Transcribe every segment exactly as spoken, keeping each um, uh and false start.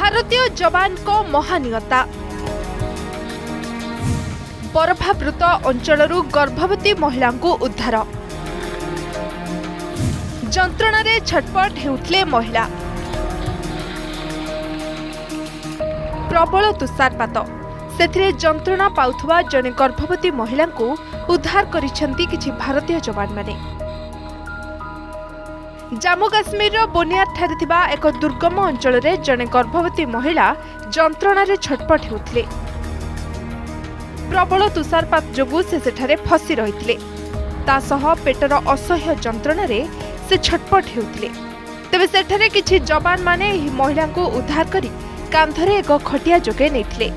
भारतीय जवान को महानियता बरफावृत अंचलरू गर्भवती महिला को उद्धार जंत्रणा रे छटपट हेउथले महिला प्रबल तुषारपात सेथिरे जंत्रणा पाउथुवा जने गर्भवती महिला को उद्धार करिसेंती किछि भारतीय जवान माने। जम्मू काश्मीर बोनियार ठारे थिबा एक दुर्गम अंचल रे जने गर्भवती महिला जंत्रणा रे छटपट हेउथले। प्रबल तुषारपात जोगु से सेठारे फसी रहिथिले। तासह पेटर असह्य जंत्रणा रे से छटपट हेउथले। तेबे सेठारे किछि जवान माने एही महिला को उद्धार करी कांधरे एक खटिया जोगे नेथिले।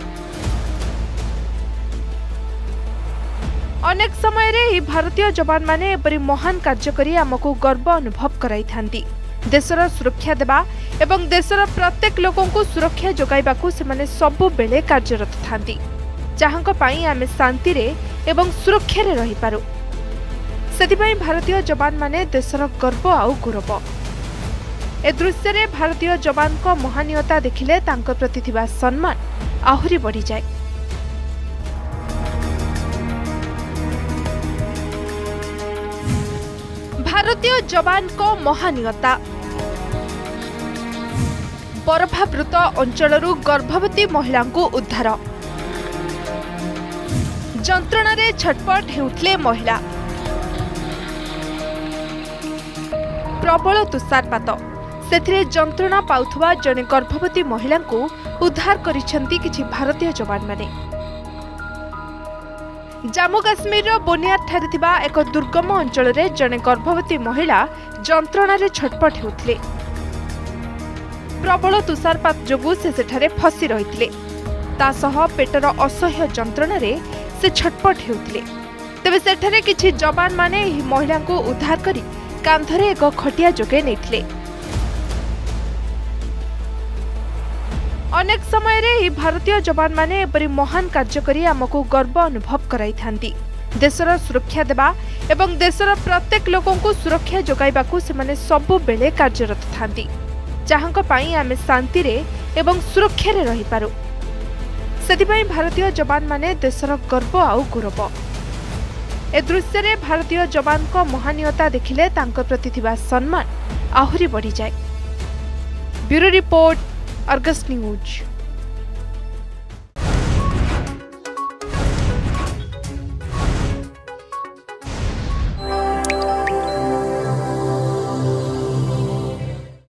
अनेक समय रे भारतीय जवान माने एपरि महान कार्य करी आमको गर्व अनुभव कराई थांती। देशर सुरक्षा देबा एवं देशर प्रत्येक लोकों को सुरक्षा जोगाइबाकू से माने सबु बेले कार्यरत थांती, जहांक पई आमे शांति रे एवं सुरक्षा रे रही पारो। सेतिपई भारतीय जवान माने देशर गर्व आउ गौरव। ए दृश्य रे भारतीय जवान को महानियता देखिले तांक प्रति थिबा सम्मान आहुरी बढ़ी जाए। भारतीय जवान को महानियता बरफावृत अंचलरू गर्भवती महिला को उद्धार जंत्रणा रे छटपट हेउथले महिला प्रबल तुषारपात सेथिरे जंत्रणा पाउथुवा जने गर्भवती महिला को उद्धार करिसेंती किछि भारतीय जवान माने। जम्मू काश्मीर बोनियार ठारे थिबा एक दुर्गम अंचल रे जने गर्भवती महिला जंत्रणा रे छटपट हेउथले। प्रबल तुषारपात जोगु से सेठारे फसी रहिथिले। तासह पेटर असह्य जंत्रणा रे से छटपट हेउथले। तेबे सेठारे किछि जवान माने एही महिला को उद्धार करी कांधरे एक खटिया जोगे नेथिले। अनेक समय रे भारतीय जवान माने एपरि महान कार्य करी आमको गर्व अनुभव कराई थांती। देशर सुरक्षा देबा एवं देशर प्रत्येक लोकों को सुरक्षा जोगाइबाकू से माने सबु बेले कार्यरत थांती, जहांक पई आमे शांति रे एवं सुरक्षा रे रही पारो। सेतिपई भारतीय जवान माने देशर गर्व आउ गौरव। ए दृश्य रे भारतीय जवान को महानियता देखिले तांक प्रति थिबा सम्मान आहुरी बढ़ी जाए। Bureau report, Argus news.